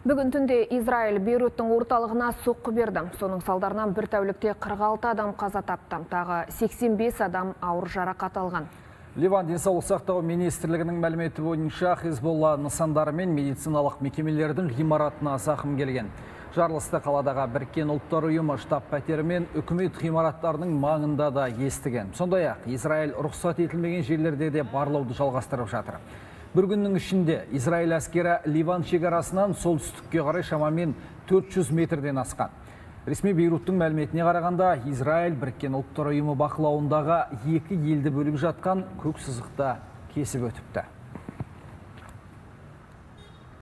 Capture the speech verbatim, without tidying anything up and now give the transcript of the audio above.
Бүгін түнде Израиль Бейруттың орталығына соққы берді. Соның салдарынан бір тәулікте қырық алты адам қаза тапты. Тағы сексен бес адам ауыр жарақат алған. Ливан денсаулық сақтау министрлігінің мәліметі бойынша Хизболла нысандары мен медициналық мекемелердің ғимаратына зақым келген. Жарылысты қаладағы Біріккен ұлттар ұйымы штаб-пәтері мен үкімет ғимараттарының маңында да естіген. Сондай-ақ Израиль рұқсат етілмеген жерлерде де барлауды жалғастырып жатыр. Бір күннің ішінде Израиль әскері Ливан шекарасынан солтүстікке қарай шамамен төрт жүз метрден асқан. Ресми Бейруттың мәліметіне қарағанда, Израиль Біріккен ұлттар ұйымы бақылауындағы екі елді бөліп жатқан көк сызықты кесіп өтіпті.